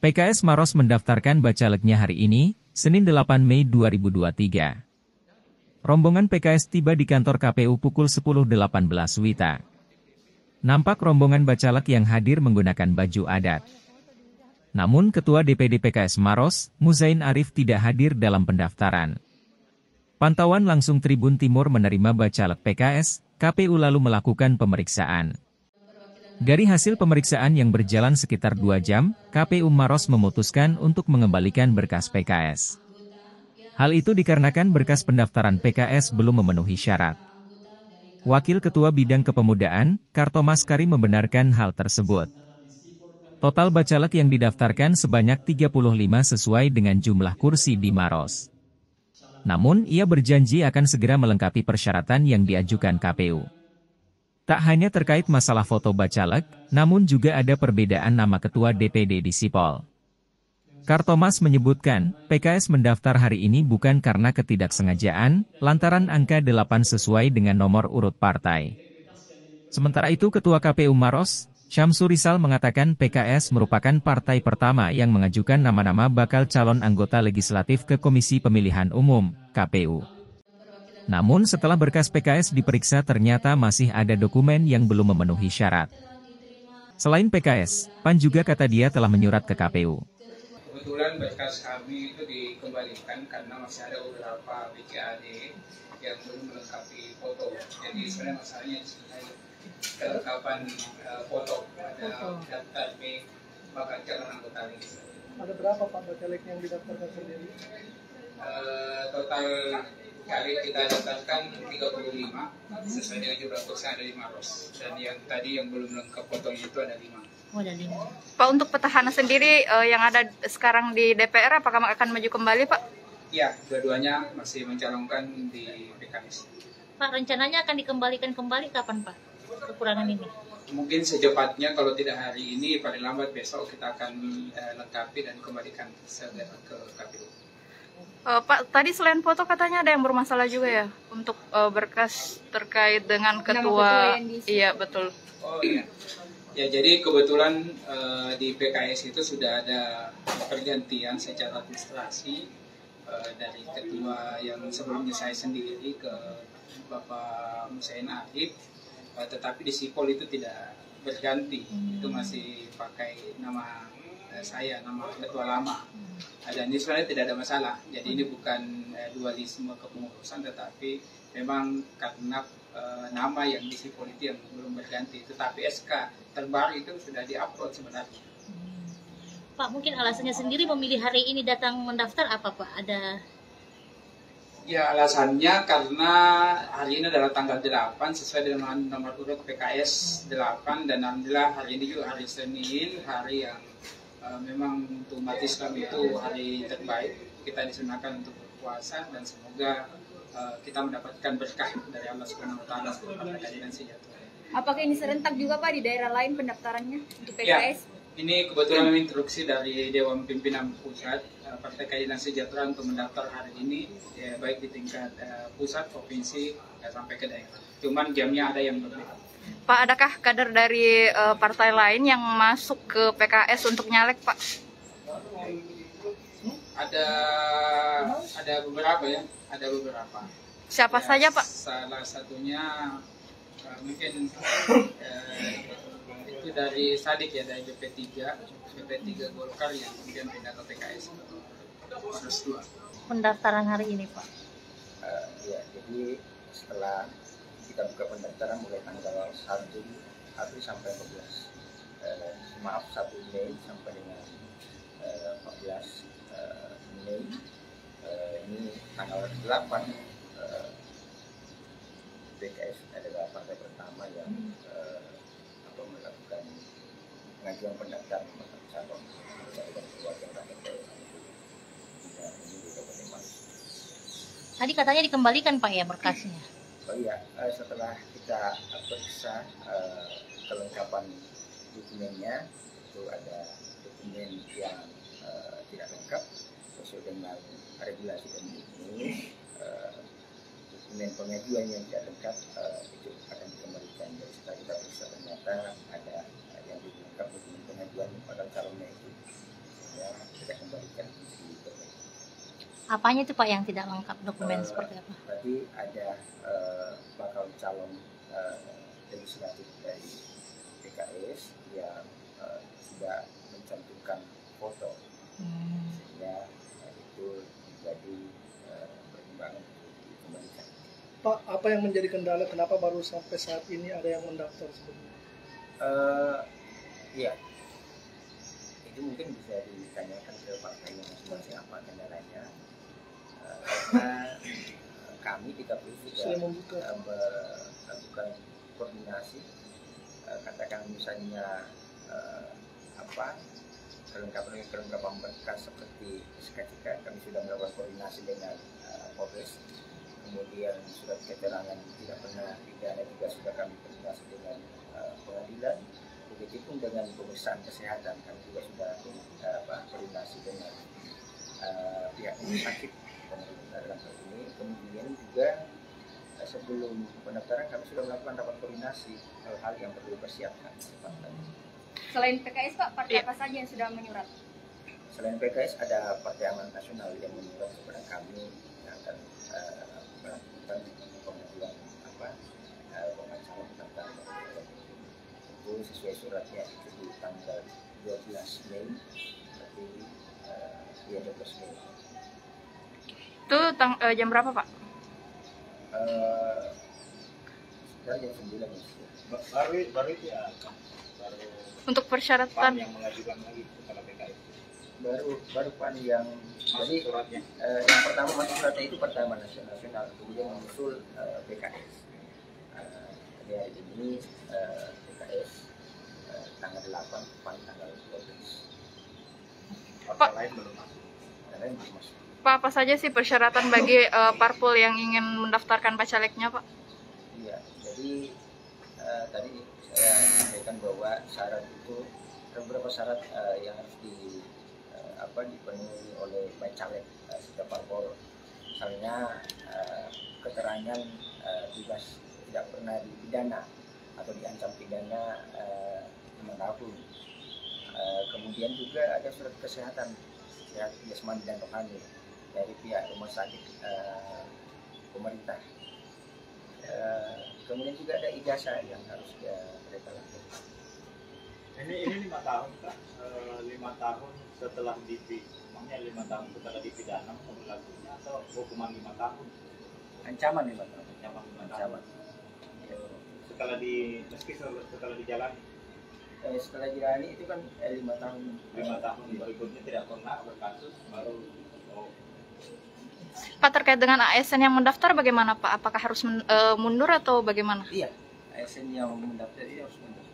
PKS Maros mendaftarkan bacaleknya hari ini, Senin 8 Mei 2023. Rombongan PKS tiba di kantor KPU pukul 10.18 WITA. Nampak rombongan bacalek yang hadir menggunakan baju adat. Namun Ketua DPD PKS Maros, Muzain Arif tidak hadir dalam pendaftaran. Pantauan langsung Tribun Timur menerima bacalek PKS, KPU lalu melakukan pemeriksaan. Dari hasil pemeriksaan yang berjalan sekitar 2 jam, KPU Maros memutuskan untuk mengembalikan berkas PKS. Hal itu dikarenakan berkas pendaftaran PKS belum memenuhi syarat. Wakil Ketua Bidang Kepemudaan, Kartomas Karim membenarkan hal tersebut. Total bacalek yang didaftarkan sebanyak 35 sesuai dengan jumlah kursi di Maros. Namun, ia berjanji akan segera melengkapi persyaratan yang diajukan KPU. Tak hanya terkait masalah foto bacalek, namun juga ada perbedaan nama Ketua DPD di Sipol. Kartomas menyebutkan, PKS mendaftar hari ini bukan karena ketidaksengajaan, lantaran angka 8 sesuai dengan nomor urut partai. Sementara itu Ketua KPU Maros, Syamsur Rizal mengatakan PKS merupakan partai pertama yang mengajukan nama-nama bakal calon anggota legislatif ke Komisi Pemilihan Umum, KPU. Namun setelah berkas PKS diperiksa ternyata masih ada dokumen yang belum memenuhi syarat. Selain PKS, PAN juga kata dia telah menyurat ke KPU. Kebetulan berkas kami itu dikembalikan karena masih ada beberapa BCAD yang belum melengkapi foto. Jadi sebenarnya masalahnya sebenarnya kelengkapan foto. Ada daftar B bakal calon anggota legislatif. Ada berapa Pak bacalek yang didaftarkan sendiri? Total kali kita daftarkan 35 sesuai dengan jumlah kursi ada di Maros, dan yang tadi yang belum lengkap fotonya itu ada 5. Oh, ada 5. Pak, untuk petahana sendiri yang ada sekarang di DPR apakah akan maju kembali, Pak? Ya, dua-duanya masih mencalonkan di PKS. Pak, rencananya akan dikembalikan kembali kapan, Pak? Kekurangan ini? Mungkin secepatnya, kalau tidak hari ini paling lambat besok kita akan lengkapi dan kembalikan segera ke KPU. Pak, tadi selain foto katanya ada yang bermasalah juga ya untuk berkas terkait dengan ketua. Iya, betul. Oh iya. Ya, jadi kebetulan di PKS itu sudah ada pergantian secara administrasi dari ketua yang sebelumnya saya sendiri ke Bapak Muzain Arif, tetapi di Sipol itu tidak berganti, itu masih pakai nama saya, nama ketua lama. Dan ini sebenarnya tidak ada masalah, jadi ini bukan dualisme kepengurusan, tetapi memang karena nama yang di Sipol itu yang belum berganti, tetapi SK terbaru itu sudah diupload sebenarnya. Pak, mungkin alasannya sendiri memilih hari ini datang mendaftar apa Pak? Ada? Ya, alasannya karena hari ini adalah tanggal 8 sesuai dengan nomor urut PKS 8, dan alhamdulillah hari ini juga hari Senin, hari yang memang untuk umat Islam itu hari terbaik. Kita disunahkan untuk berpuasa dan semoga kita mendapatkan berkah dari Allah Subhanahu wa taala pada keadilan sejahtera. Apakah ini serentak juga Pak di daerah lain pendaftarannya untuk PKS? Ya, ini kebetulan instruksi dari Dewan Pimpinan Pusat Partai Keadilan Sejahtera untuk mendaftar hari ini, ya, baik di tingkat pusat, provinsi, sampai ke daerah. Cuman jamnya ada yang berbeda. Pak, adakah kader dari partai lain yang masuk ke PKS untuk nyalek, Pak? Ada beberapa ya, ada beberapa. Siapa saja, Pak? Salah satunya mungkin itu dari Sadik ya, dari BP3 Golkar yang kemudian pindah ke PKS. Terus 2. Pendaftaran hari ini, Pak? Ya, jadi setelah kita buka pendaftaran mulai tanggal 1 April sampai 14 Mei sampai dengan 14 Mei, ini tanggal 8 PKS adalah partai pertama yang melakukan pengajuan pendaftaran calon dari perwakilan rakyat daerah. Tadi katanya dikembalikan Pak ya berkasnya? Oh iya, setelah kita periksa kelengkapan dokumennya, itu ada dokumen yang tidak lengkap sesuai dengan regulasi dan teknis, dokumen pengajuan yang tidak lengkap itu akan dikembalikan. Jadi setelah kita periksa ternyata ada yang tidak lengkap dokumen pengajuan pada calonnya itu, ya, Apanya itu Pak yang tidak lengkap, dokumen seperti apa? Berarti ada bakal calon legislatif dari PKS yang tidak mencantumkan foto, sehingga itu menjadi pertimbangan untuk dikembalikan. Pak, apa yang menjadi kendala kenapa baru sampai saat ini ada yang mendaftar sebenarnya? Iya, itu mungkin bisa ditanyakan ke partainya masing-masing apa kendalanya. Karena kami di KPU Sudah juga membuka. melakukan koordinasi, katakan misalnya kelengkapan berkas seperti SKCK, kami sudah melakukan koordinasi dengan Polres. Kemudian surat keterangan tidak pernah pidana juga sudah kami koordinasi dengan pengadilan. Begitupun dengan pemeriksaan kesehatan kami juga sudah koordinasi dengan pihak rumah sakit pemerintah dalam hal ini. Kemudian juga sebelum pendaftaran kami sudah melakukan rapat koordinasi hal-hal yang perlu dipersiapkan. Selain PKS Pak, partai apa saja yang sudah menyurat? Selain PKS ada Partai Amanat Nasional yang menyurat kepada kami yang akan melakukan pengajuan pengajuan tentang itu sesuai suratnya itu di tanggal 12 Mei berarti 12 Mei. Itu jam berapa Pak? Sekitar jam 9 ya. Baru itu ya, baru Untuk PAN persyaratan yang mengajukan lagi kepada PKS. Baru PAN yang Masuk jadi suratnya. yang pertama masuk suratnya itu Partai Amanat Nasional, kemudian menyusul PKS. Jadi hari ini PKS tanggal 8, PAN tanggal 12. Partai lain belum masuk. Yang lain belum masuk. Pak, apa saja sih persyaratan bagi parpol yang ingin mendaftarkan bacaleknya Pak? Iya, jadi tadi saya sampaikan bahwa syarat itu ada beberapa syarat yang harus dipenuhi oleh bacalek setiap parpol. Misalnya keterangan bebas tidak pernah dipidana atau diancam pidana 5 tahun. Kemudian juga ada surat kesehatan, sehat jasmani dan rohani dari pihak rumah sakit pemerintah. Kemudian juga ada ijazah yang harus mereka lakukan. Ini 5 tahun Kak, 5 tahun setelah emangnya 5 tahun setelah dipidana berlakunya atau hukuman 5 tahun? Ancaman 5 tahun. Ancaman 5 tahun. Ancaman. Setelah dijalani Setelah jalani itu kan 5 tahun. 5 tahun berikutnya tidak pernah berkasus baru. Pak, terkait dengan ASN yang mendaftar bagaimana Pak? Apakah harus mundur atau bagaimana? Iya, ASN yang mendaftar ini harus mundur.